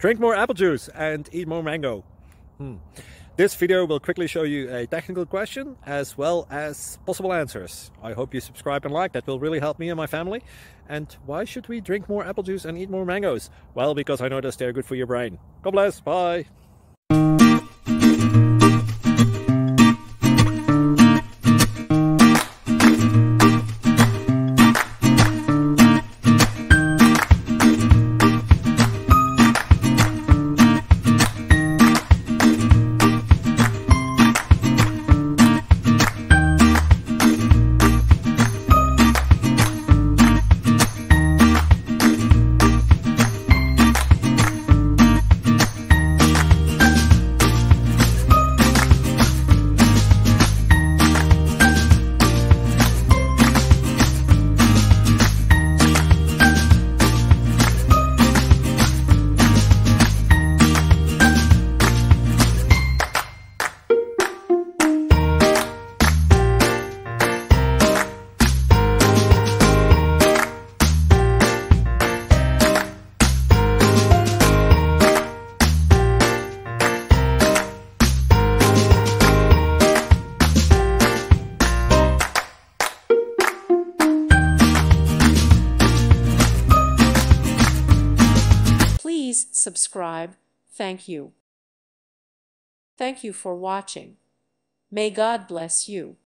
Drink more apple juice and eat more mango. This video will quickly show you a technical question as well as possible answers. I hope you subscribe and like, that will really help me and my family. And why should we drink more apple juice and eat more mangoes? Well, because I noticed they're good for your brain. God bless, bye! Please subscribe. Thank you. Thank you for watching. May God bless you.